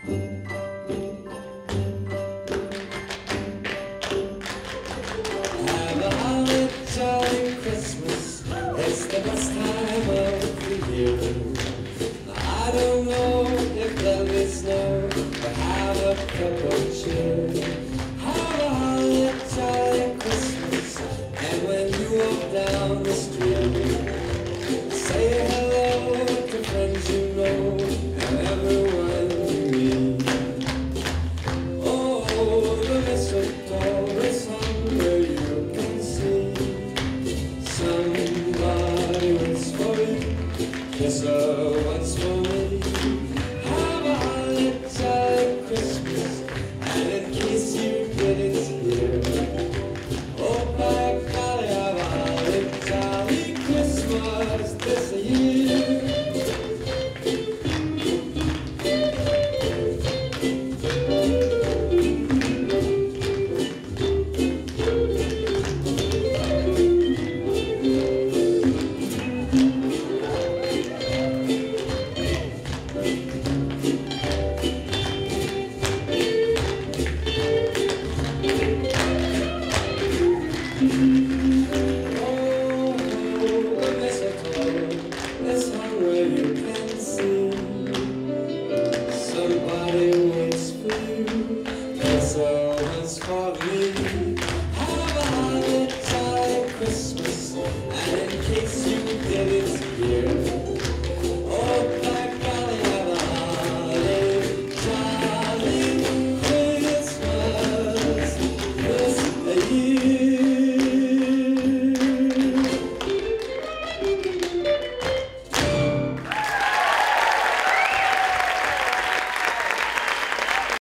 Have a holly jolly Christmas. It's the best time of the year. I don't know if there'll be snow, but have a cup of cheer.